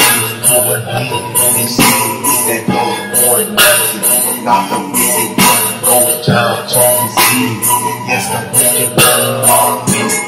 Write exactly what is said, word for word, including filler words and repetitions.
Going home and shit, it's that dope boy mercy. Not the wicked one, go down, Tony C. Yes, the wicked one, all me.